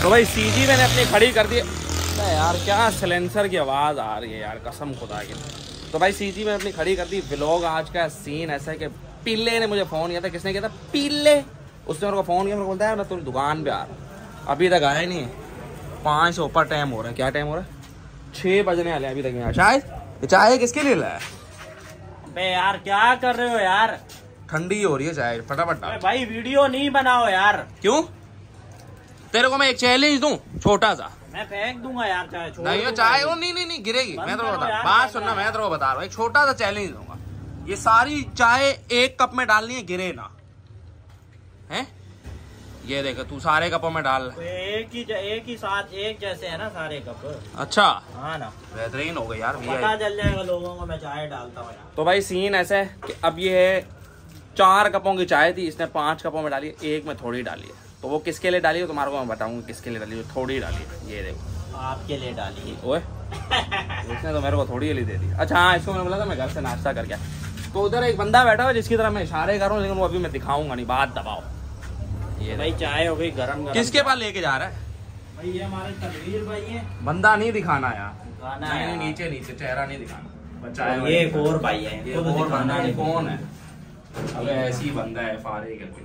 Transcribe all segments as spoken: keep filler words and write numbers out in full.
तो भाई सीजी मैंने अपनी खड़ी कर दी यार, क्या सिलेंसर की आवाज़ आ रही है यार, कसम खुदा की। तो भाई सीजी मैंने अपनी खड़ी कर दी। व्लॉग आज का सीन ऐसा है कि पीले ने मुझे फ़ोन किया था। किसने किया था? पीले। उसने मेरे को फ़ोन किया, मेरे को बोलता है मैं तुम्हारी दुकान पे आ रहा हूँ। अभी तक आया नहीं है। पाँच से ऊपर टाइम हो रहा है। क्या टाइम हो रहा है? छः बजने वाले अभी तक नहीं आया। चाय चाय किसके लिए लाया? अबे यार क्या कर रहे हो यार? ठंडी हो रही है चाय, फटाफट डाल। भाई वीडियो नहीं बनाओ यार। क्यों? तेरे को मैं एक चैलेंज दूं छोटा सा। मैं फेंक दूंगा यार चाय। नहीं चाय वो नहीं नहीं नहीं गिरेगी। मैं तेरे को बता बात सुनना, मैं तेरे को बता रहा हूँ एक छोटा सा चैलेंज दूंगा। ये सारी चाय एक कप में डालनी है, गिरे ना। हैं? ये देख तू सारे कपों में डाल। तो एक ही एक ही साथ एक जैसे है ना सारे कप। अच्छा हाँ ना, बेहतरीन हो गई यार। पता चल जाएगा लोगों को मैं चाय डालता हूँ यार। तो भाई सीन ऐसा है कि अब ये है चार कपों की चाय थी, इसने पांच कपों में डाली, एक में थोड़ी डाली है। तो वो किसके लिए डाली है तुम्हारे को मैं बताऊंगा किसके लिए डाली है। थोड़ी डाली है, ये देखो आपके लिए डाली है। ओए इसने तो मेरे को थोड़ी ली दे दी। अच्छा हाँ, इसको मैंने बोला था मैं घर से नाश्ता कर गया। तो उधर एक बंदा बैठा हुआ जिसकी तरह मैं इशारे कर रहा हूँ, लेकिन वो अभी मैं दिखाऊंगा नहीं, बात दबाओ। ये भाई चाय हो गई गरम गरम। किसके पास लेके जा रहा है? भाई ये हमारे तनवीर भाई है। बंदा नहीं दिखाना यार, दिखाना नहीं, है नहीं, नीचे नीचे चेहरा नहीं दिखाना। बच्चा ये एक और भाई है, ये और बंदा है। कौन है? अबे ऐसी ही बंदा है फारे करके।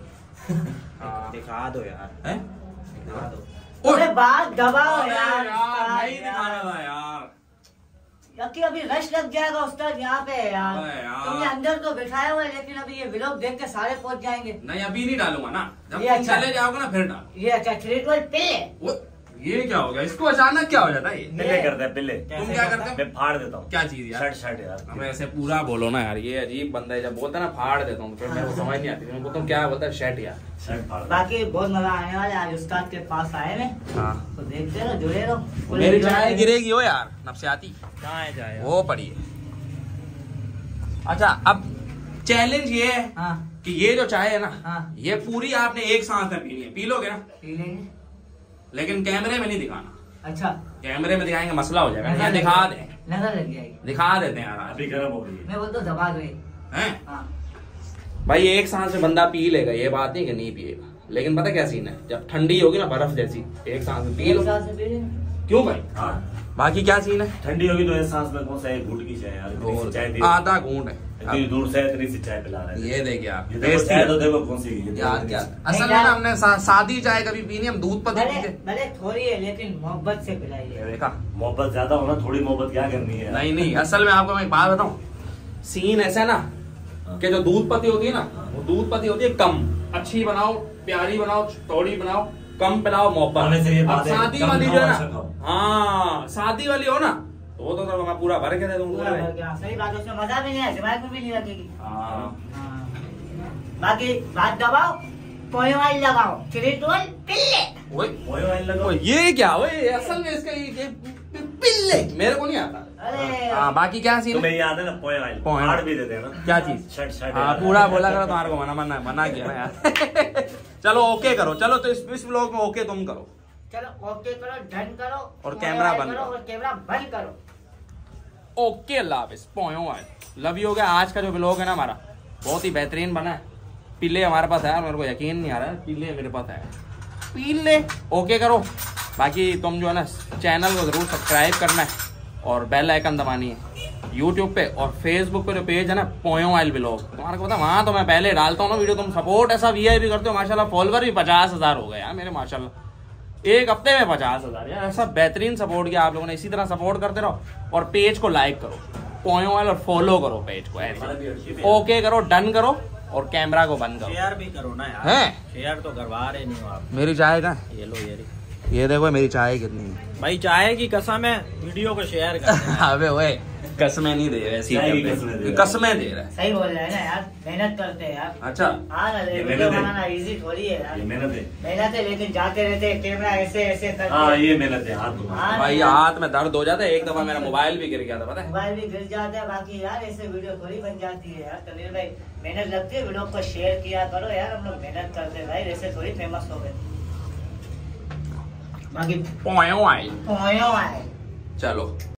हाँ दिखा दो यार। हैं? दिखा दो। अरे बात दबाओ यार। नहीं दिखाना था यार। क्योंकि अभी रश लग जाएगा उस्ताद यहाँ पे यार। तुमने अंदर तो बिठाया हुआ है, लेकिन अभी ये व्लॉग देख के सारे पहुंच जाएंगे। नहीं अभी नहीं डालूंगा ना, जब ये तुम अच्छा। चले जाओगे ना फिर डाल। ये अच्छा ट्रीटमेंट पे। वो ये क्या हो गया? इसको अचानक क्या हो जाता है? ये पिल्ले करते हैं पिल्ले। तुम क्या करते हो? मैं फाड़ देता हूँ। क्या चीज यार? शर्ट शर्ट यार। हमें ऐसे पूरा बोलो ना यार, ये अजीब बंदा है। जब बोलता है ना फाड़ देता हूँ, फिर मेरे को समझ नहीं आती। मैं बोलता हूँ क्या बोलता है? शर्ट यार। शर्ट फाड़। बाकी बहुत मजा आने वाला है। आज उस्ताद के पास आए हैं, हाँ तो देखते रहो, जुड़े रहो। मेरी चाय गिरेगी हो यार, नफसियाती कहाँ है चाय? वो पड़ी है। अच्छा अब चैलेंज ये है हाँ कि ये जो चाय है ना, हाँ। ये पूरी आपने एक सांस में पीनी है। पी लोगे ना? पी लेंगे। लेकिन कैमरे में नहीं दिखाना। अच्छा कैमरे में दिखाएंगे मसला हो जाएगा। नजर यहाँ लग दिखा जाएगी। दे, नजर लग जाएगी। दिखा देते हैं यार आज। अभी गर्म हो रही है। मैं बोलता हूँ दबा दो ये। हैं? हाँ भाई एक सांस में बंदा पी लेगा, ये बात नहीं कि नहीं पिएगा। लेकिन पता क्या सीन है, जब ठंडी होगी ना बर्फ जैसी, एक सांस में पी एक लो। साल से पी लेंगे। क्यों भाई? हाँ बाकी क्या सीन है? ठंडी होगी तो सांस में कौन सा एक घूट की चाय यार। इतनी सी चाय दी। आधा घूंट है। इतनी दूर से इतनी सी चाय पिला रहे हैं। ये देखिए आप, ये देखो चाय तो देखो कौन सी है। यार क्या असल में ना हमने सा, सादी चाय कभी पीनी, हम दूध पत्ती भले पीते। भले थोड़ी है, लेकिन मोहब्बत से पिलाइए। देखा? मोहब्बत ज्यादा होना, थोड़ी मोहब्बत क्या करनी है। नहीं नहीं, असल में आपको मैं एक बात बताऊं, सीन ऐसा है ना कि जो दूध पत्ती होती है ना, वो दूध पत्ती होती है कम। अच्छी बनाओ, प्यारी बनाओ, थोड़ी बनाओ, कम पिलाओ, मोहब्बत। अब शादी वाली जो है ना, हाँ शादी वाली हो ना, तो वो तो, तो मैं पूरा भर के दे दूंगा। पूरा भर के, हाँ, सही बात है। उसमें मजा भी नहीं है, दिमाग में भी नहीं लगेगी। हाँ हाँ। बाकी बात दबाओ, पोए वाली लगाओ, थ्री ट्वेल्व पिल्ले। ओए ओए वाली लगाओ। ओए, ये क्या? ओए असल में इसका ये ये पिल्ले मेरे को नहीं आता। अरे हाँ बाकी क्या सीन है? तुम्हें याद है ना पोए वाली? पोए। फाड़ भी देते हैं ना। क्या चीज? Shirt shirt. हाँ पूरा बोला करो, तुम्हारे को मना मना मना किया ना यार। चलो ओके करो, चलो तो इस इस व्लॉग में ओके तुम करो। चलो ओके करो, डन करो और कैमरा बंद करो करो। और कैमरा बंद करो। ओके अल्लाह हाफिज़, पोयो आए लव यू हो गया। आज का जो व्लॉग है ना हमारा बहुत ही बेहतरीन बना है। पीले हमारे पास है, मेरे को यकीन नहीं आ रहा है, पीले मेरे पास है। पीले ओके करो। बाकी तुम जो है ना चैनल को जरूर सब्सक्राइब करना है और बेल आइकन दबानी है यूट्यूब पे। और फेसबुक पे जो पेज है ना पोयो ऑयल व्लॉग, तुम्हारे को पता वहाँ तो मैं पहले डालता हूँ ना वीडियो। तुम सपोर्ट ऐसा वी आई पी करते हो माशाल्लाह। फॉलोवर भी पचास हजार हो गए यार मेरे माशाल्लाह, एक हफ्ते में पचास हजार यार। ऐसा बेहतरीन सपोर्ट किया आप लोगों ने, इसी तरह सपोर्ट करते रहो। और पेज को लाइक करो पोयो ऑयल और फॉलो करो पेज को ऐसे। ओके करो, डन करो और कैमरा को बंद करो। शेयर भी करो ना यार। हैं? शेयर तो करवा रहे नहीं हो आप। मेरी चाय का ये लो ये ये देखो मेरी चाय कितनी है भाई। चाय की कसम है, वीडियो को शेयर कर। अबे ओए कसमें नहीं दे रहे, ऐसी चाय की करते। कसमें दे रहा है। कसमें दे रहा है। सही बोल रहे हैं ना यार, मेहनत करते हैं यार। अच्छा हाँ ना, ये वीडियो मेहनत है। बनाना इजी थोड़ी है यार। ये मेहनत है। मेहनत है, लेकिन जाते रहते हैं, कैमरा ऐसे ऐसे करके। हाँ ये मेहनत है। हाथ धुआ। हाँ भाई ना, हाथ में दर्द हो जाता है। एक दफा मेरा मोबाइल भी गिर गया था, पता है? मोबाइल भी गिर जाता है। बाकी यार ऐसे वीडियो थोड़ी बन जाती है यार। तनीर भाई मेहनत लगती है, वीडियो को शेयर किया करो यार। हम लोग मेहनत करते हैं भाई, ऐसे थोड़ी फेमस हो गए। बाकी पोयो ऑयल पोयो आए। चलो।